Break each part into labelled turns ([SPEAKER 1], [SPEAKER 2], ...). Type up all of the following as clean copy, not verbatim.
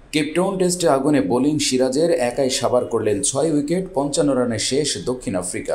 [SPEAKER 1] Cape Town টেস্টে আগুনে bowling সিরাজের, একাই সাবার করলেন ৬ উইকেট, ৫৫ রানে শেষ দক্ষিণ আফ্রিকা।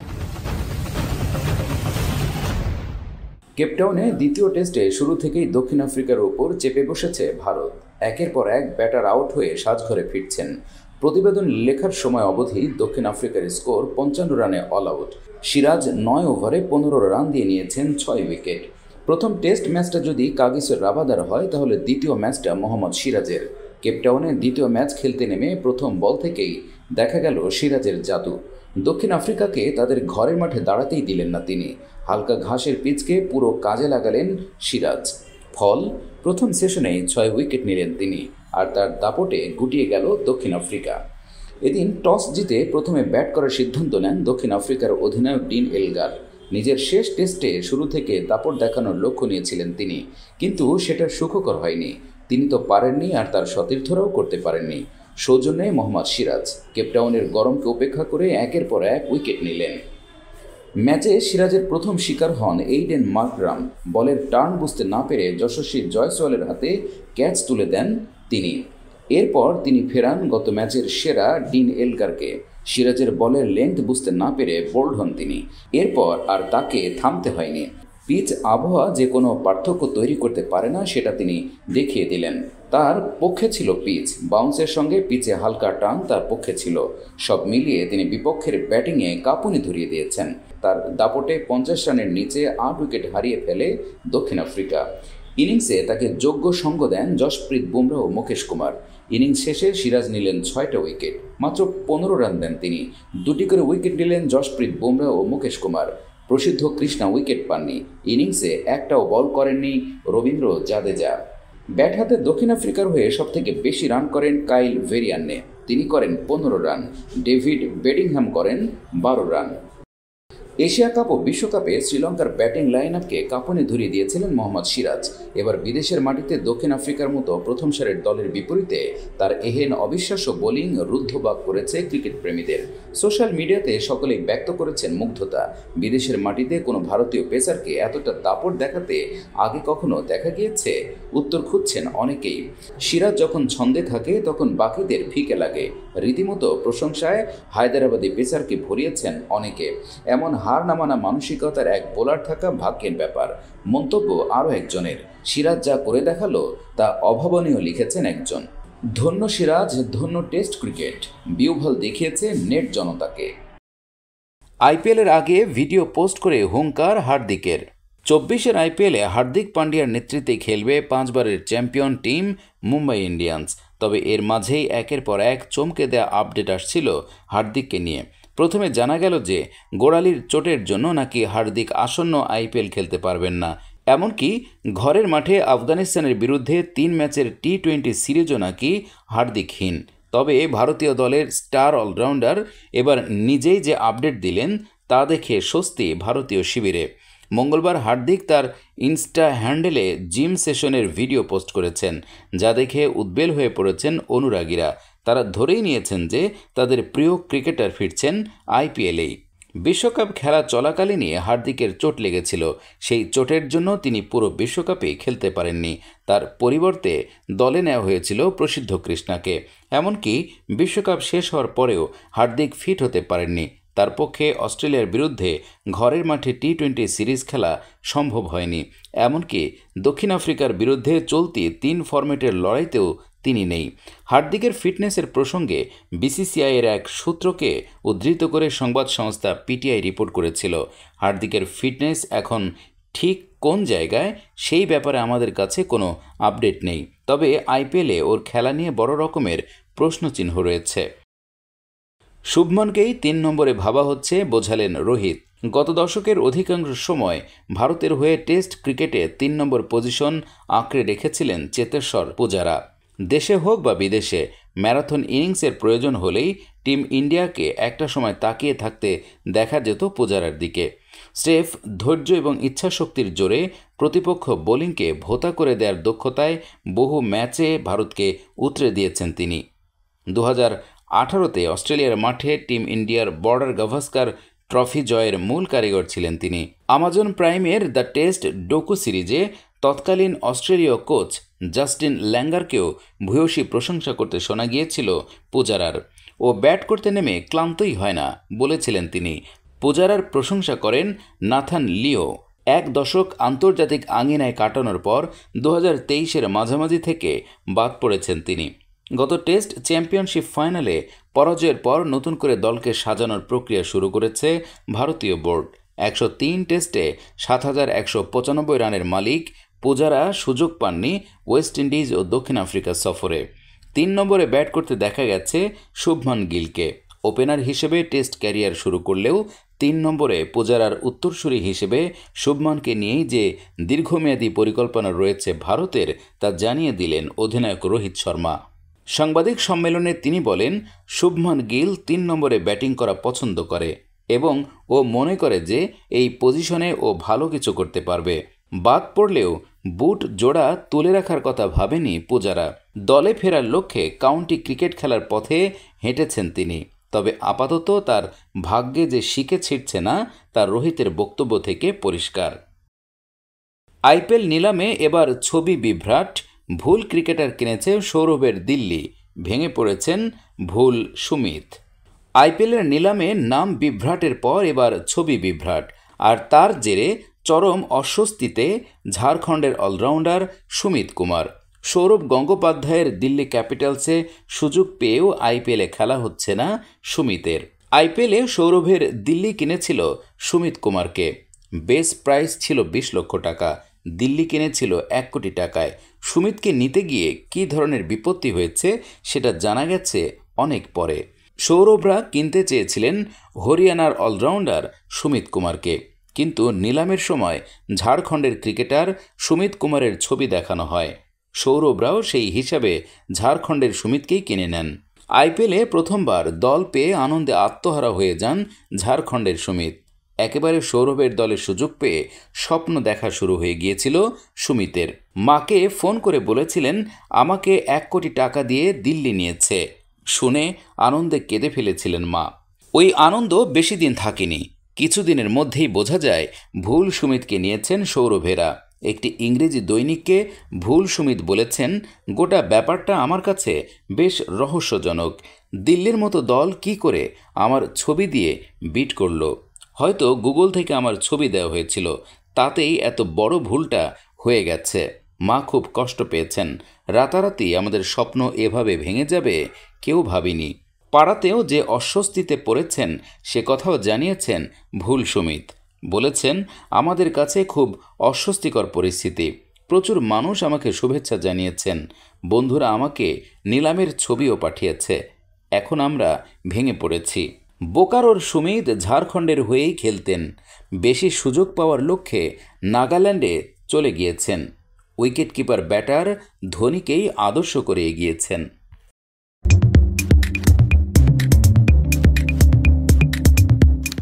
[SPEAKER 1] কেপটাউনে দ্বিতীয় টেস্টে শুরু থেকেই দক্ষিণ আফ্রিকার ওপর চেপে বসেছে ভারত। একের পর এক ব্যাটার আউট হয়ে সাজঘরে ফিরছেন। প্রতিবেদন লেখার সময় অবধি দক্ষিণ আফ্রিকার স্কোর ৫৫ রানে অল আউট। সিরাজ ৯ ওভারে ১৫ রান দিয়ে নিয়েছেন ৬ উইকেট। প্রথম টেস্ট ম্যাচটা যদি কাগিসের রাবাদার হয়, তাহলে দ্বিতীয় ম্যাচটা মোহাম্মদ সিরাজের। কেপটাউনে দ্বিতীয় ম্যাচ খেলতে নেমে প্রথম বল থেকেই দেখা গেল সিরাজের জাদু। দক্ষিণ আফ্রিকাকে তাদের ঘরের মাঠে দাঁড়াতেই দিলেন না তিনি। হালকা ঘাসের পিচকে পুরো কাজে লাগালেন সিরাজ। ফল, প্রথম সেশনেই ৬ উইকেট নিলেন তিনি, আর তার দাপটে গুটিয়ে গেল দক্ষিণ আফ্রিকা। এদিন টস জিতে প্রথমে ব্যাট করার সিদ্ধান্ত নেন দক্ষিণ আফ্রিকার অধিনায়ক ডিন এলগার। নিজের শেষ টেস্টে শুরু থেকে দাপট দেখানোর লক্ষ্য নিয়েছিলেন তিনি, কিন্তু সেটা সুখকর হয়নি। তিনি তো পারেননি, আর তার সতীর্থরাও করতে পারেননি। সৌজন্যে মোহাম্মদ সিরাজ কেপটাউনের গরমকে উপেক্ষা করে একের পর এক উইকেট নিলেন। ম্যাচে সিরাজের প্রথম শিকার হন এইডেন মার্করাম। বলের টার্ন বুঝতে না পেরে যশস্বী জয়সওয়ালের হাতে ক্যাচ তুলে দেন তিনি। এরপর তিনি ফেরান গত ম্যাচের সেরা ডিন এলগারকে। সিরাজের বলের লেন্থ বুঝতে না পেরে বোল্ড হন তিনি। এরপর আর তাকে থামতে হয়নি। পিচ আবহাওয়া যে কোনো পার্থক্য তৈরি করতে পারে না, সেটা তিনি দেখিয়ে দিলেন। তার পক্ষে ছিল পিচ, বাউন্সের সঙ্গে পিচে হালকা টান তার পক্ষে ছিল। সব মিলিয়ে তিনি বিপক্ষের ব্যাটিংয়ে কাঁপুনি ধরিয়ে দিয়েছেন। তার দাপটে ৫০ রানের নিচে ৮ উইকেট হারিয়ে ফেলে দক্ষিণ আফ্রিকা। ইনিংসে তাকে যোগ্য সঙ্গ দেন জশপ্রীত বুমরাহ ও মুকেশ কুমার। ইনিংস শেষে সিরাজ নিলেন ৬টা উইকেট, মাত্র ১৫ রান দেন তিনি। ২টি করে উইকেট নিলেন জশপ্রীত বুমরাহ ও মুকেশ কুমার। প্রসিদ্ধ কৃষ্ণা উইকেট পাননি। ইনিংসে একটাও বল করেননি রবীন্দ্র জাদেজা। ব্যাট হাতে দক্ষিণ আফ্রিকার হয়ে সবথেকে বেশি রান করেন কাইল ভেরিয়ান্নে, তিনি করেন ১৫ রান। ডেভিড বেডিংহ্যাম করেন ১২ রান। এশিয়া কাপ ও বিশ্বকাপে শ্রীলঙ্কার ব্যাটিং লাইন আপকে কাঁপুনি ধরিয়ে দিয়েছিলেন মোহাম্মদ সিরাজ। এবার বিদেশের মাটিতে দক্ষিণ আফ্রিকার মতো প্রথম সারির দলের বিপরীতে তার এহেন অবিশ্বাস্য বোলিং রুদ্ধবাক করেছে ক্রিকেট প্রেমীদের। সোশ্যাল মিডিয়াতে সকলেই ব্যক্ত করেছেন মুগ্ধতা। বিদেশের মাটিতে কোনো ভারতীয় পেসারকে এতটা দাপট দেখাতে আগে কখনো দেখা গিয়েছে? উত্তর খুঁজছেন অনেকেই। সিরাজ যখন ছন্দে থাকে তখন বাকিদের ফিকে লাগে। রীতিমতো প্রশংসায় হায়দরাবাদী পেসারকে ভরিয়েছেন অনেকে। এমন হার না মানা মানসিকতার এক বোলার থাকা ভাগ্যের ব্যাপার, মন্তব্য আরও একজনের। সিরাজ যা করে দেখালো তা অভাবনীয়, লিখেছেন একজন। ধন্য সিরাজ, ধন্য টেস্ট ক্রিকেট, বিউভল দেখিয়েছে নেট জনতাকে। আইপিএলের আগে ভিডিও পোস্ট করে হুঙ্কার হার্দিকের। ২৪-এর আইপিএলে হার্দিক পান্ডিয়ার নেতৃত্বে খেলবে ৫বারের চ্যাম্পিয়ন টিম মুম্বাই ইন্ডিয়ান্স। তবে এর মাঝেই একের পর এক চমকে দেয়া আপডেট আসছিল হার্দিককে নিয়ে। প্রথমে জানা গেল যে গোড়ালির চোটের জন্য নাকি হার্দিক আসন্ন আইপিএল খেলতে পারবেন না। এমনকি ঘরের মাঠে আফগানিস্তানের বিরুদ্ধে ৩ ম্যাচের টি-২০ সিরিজও নাকি হার্দিকহীন। তবে ভারতীয় দলের স্টার অলরাউন্ডার এবার নিজেই যে আপডেট দিলেন তা দেখে স্বস্তি ভারতীয় শিবিরে। মঙ্গলবার হার্দিক তার ইনস্টা হ্যান্ডেলে জিম সেশনের ভিডিও পোস্ট করেছেন, যা দেখে উদ্বেল হয়ে পড়েছেন অনুরাগীরা। তারা ধরেই নিয়েছেন যে তাদের প্রিয় ক্রিকেটার ফিরছেন আইপিএলেই। বিশ্বকাপ খেলা চলাকালীনই হার্দিকের চোট লেগেছিল। সেই চোটের জন্য তিনি পুরো বিশ্বকাপেই খেলতে পারেননি। তার পরিবর্তে দলে নেওয়া হয়েছিল প্রসিদ্ধ কৃষ্ণাকে। এমনকি বিশ্বকাপ শেষ হওয়ার পরেও হার্দিক ফিট হতে পারেননি। তার পক্ষে অস্ট্রেলিয়ার বিরুদ্ধে ঘরের মাঠে টি-২০ সিরিজ খেলা সম্ভব হয়নি। এমনকি দক্ষিণ আফ্রিকার বিরুদ্ধে চলতি ৩ ফরম্যাটের লড়াইতেও তিনি নেই। হার্দিকের ফিটনেসের প্রসঙ্গে বিসিসিআইয়ের এক সূত্রকে উদ্ধৃত করে সংবাদ সংস্থা পিটিআই রিপোর্ট করেছিল, হার্দিকের ফিটনেস এখন ঠিক কোন জায়গায় সেই ব্যাপারে আমাদের কাছে কোনো আপডেট নেই। তবে আইপিএলে ওর খেলা নিয়ে বড় রকমের প্রশ্নচিহ্ন রয়েছে। শুভমনকেই ৩ নম্বরে ভাবা হচ্ছে, বোঝালেন রোহিত। গত দশকের অধিকাংশ সময় ভারতের হয়ে টেস্ট ক্রিকেটে ৩ নম্বর পজিশন আঁকড়ে রেখেছিলেন চেতেশ্বর পূজারা। দেশে হোক বা বিদেশে ম্যারাথন ইনিংসের প্রয়োজন হলেই টিম ইন্ডিয়াকে একটা সময় তাকিয়ে থাকতে দেখা যেত পূজারার দিকে। স্রেফ ধৈর্য এবং ইচ্ছাশক্তির জোরে প্রতিপক্ষ বোলিংকে ভোঁতা করে দেওয়ার দক্ষতায় বহু ম্যাচে ভারতকে উতরে দিয়েছেন তিনি। ২০১৮-তে অস্ট্রেলিয়ার মাঠে টিম ইন্ডিয়ার বর্ডার গাভাস্কার ট্রফি জয়ের মূল কারিগর ছিলেন তিনি। আমাজন প্রাইমের দ্য টেস্ট ডোকু সিরিজে তৎকালীন অস্ট্রেলীয় কোচ জাস্টিন ল্যাঙ্গারকেও ভূয়সী প্রশংসা করতে শোনা গিয়েছিল পূজারার। ও ব্যাট করতে নেমে ক্লান্তই হয় না বলেছিলেন তিনি। পূজারার প্রশংসা করেন নাথান লিও। এক দশক আন্তর্জাতিক আঙিনায় কাটানোর পর 2023-এর মাঝামাঝি থেকে বাদ পড়েছেন তিনি। গত টেস্ট চ্যাম্পিয়নশিপ ফাইনালে পরাজয়ের পর নতুন করে দলকে সাজানোর প্রক্রিয়া শুরু করেছে ভারতীয় বোর্ড। 103 টেস্টে 7,195 রানের মালিক পূজারা সুযোগ পাননি ওয়েস্ট ইন্ডিজ ও দক্ষিণ আফ্রিকা সফরে। 3 নম্বরে ব্যাট করতে দেখা গেছে শুভমান গিলকে। ওপেনার হিসেবে টেস্ট ক্যারিয়ার শুরু করলেও 3 নম্বরে পূজারার উত্তরসূরি হিসেবে শুভমানকে নিয়েই যে দীর্ঘমেয়াদী পরিকল্পনা রয়েছে ভারতের তা জানিয়ে দিলেন অধিনায়ক রোহিত শর্মা। সাংবাদিক সম্মেলনে তিনি বলেন, শুভমান গিল 3 নম্বরে ব্যাটিং করা পছন্দ করে এবং ও মনে করে যে এই পজিশনে ও ভালো কিছু করতে পারবে। বাদ পড়লেও বুট জোড়া তুলে রাখার কথা ভাবেনি পূজারা। দলে ফেরার লক্ষ্যে কাউন্টি ক্রিকেট খেলার পথে হেঁটেছেন তিনি। তবে আপাতত তার ভাগ্যে যে শিকে ছিটছে না তা রোহিতের বক্তব্য থেকে পরিষ্কার। আইপিএল নিলামে এবার ছবি বিভ্রাট। ভুল ক্রিকেটার কিনেছে সৌরভের দিল্লি, ভেঙে পড়েছেন ভুল সুমিত। আইপিএলের নিলামে নাম বিভ্রাটের পর এবার ছবি বিভ্রাট, আর তার জেরে চরম অস্বস্তিতে ঝাড়খণ্ডের অলরাউন্ডার সুমিত কুমার। সৌরভ গঙ্গোপাধ্যায়ের দিল্লি ক্যাপিটালসে সুযোগ পেয়েও আইপিএলে খেলা হচ্ছে না সুমিতের। আইপিএলে সৌরভের দিল্লি কিনেছিল সুমিত কুমারকে। বেস প্রাইস ছিল 20 লক্ষ টাকা, দিল্লি কিনেছিল 1 কোটি টাকায়। সুমিতকে নিতে গিয়ে কী ধরনের বিপত্তি হয়েছে সেটা জানা গেছে অনেক পরে। সৌরভরা কিনতে চেয়েছিলেন হরিয়ানার অলরাউন্ডার সুমিত কুমারকে, কিন্তু নিলামের সময় ঝাড়খণ্ডের ক্রিকেটার সুমিত কুমারের ছবি দেখানো হয়। সৌরভরাও সেই হিসাবে ঝাড়খণ্ডের সুমিতকেই কিনে নেন। আইপিএলে প্রথমবার দল পেয়ে আনন্দে আত্মহারা হয়ে যান ঝাড়খণ্ডের সুমিত। একেবারে সৌরভের দলে সুযোগ পেয়ে স্বপ্ন দেখা শুরু হয়ে গিয়েছিল সুমিতের। মাকে ফোন করে বলেছিলেন, আমাকে 1 কোটি টাকা দিয়ে দিল্লি নিয়েছে। শুনে আনন্দে কেঁদে ফেলেছিলেন মা। ওই আনন্দ বেশি দিন থাকেনি। কিছুদিনের মধ্যেই বোঝা যায় ভুল সুমিতকে নিয়েছেন সৌরভেরা। একটি ইংরেজি দৈনিককে ভুল সুমিত বলেছেন, গোটা ব্যাপারটা আমার কাছে বেশ রহস্যজনক। দিল্লির মতো দল কি করে আমার ছবি দিয়ে বিট করলো? হয়তো গুগল থেকে আমার ছবি দেওয়া হয়েছিল, তাতেই এত বড় ভুলটা হয়ে গেছে। মা খুব কষ্ট পেয়েছেন। রাতারাতি আমাদের স্বপ্ন এভাবে ভেঙে যাবে কেউ ভাবিনি। পাড়াতেও যে অস্বস্তিতে পড়েছেন সে কথাও জানিয়েছেন ভুল সুমিত। বলেছেন, আমাদের কাছে খুব অস্বস্তিকর পরিস্থিতি। প্রচুর মানুষ আমাকে শুভেচ্ছা জানিয়েছেন, বন্ধুরা আমাকে নিলামের ছবিও পাঠিয়েছে। এখন আমরা ভেঙে পড়েছি। বোকারোর সুমিত ঝাড়খণ্ডের হয়েই খেলতেন। বেশি সুযোগ পাওয়ার লক্ষ্যে নাগাল্যান্ডে চলে গিয়েছেন। উইকেটকিপার ব্যাটার ধোনিকেই আদর্শ করে এগিয়েছেন।